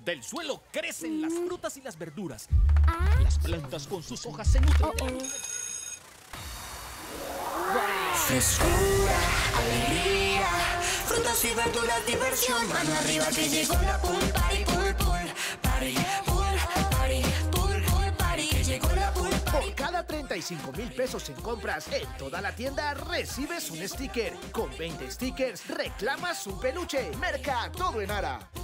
Del suelo crecen las frutas y las verduras. Las plantas con sus hojas se nutren. Frescura, alegría, frutas y verduras, diversión. Mano arriba que llegó la pool party, pool party, pool party, que llegó la pool party. Por cada 35,000 pesos en compras en toda la tienda, recibes un sticker. Con 20 stickers, reclamas un peluche. Merca todo en Ara.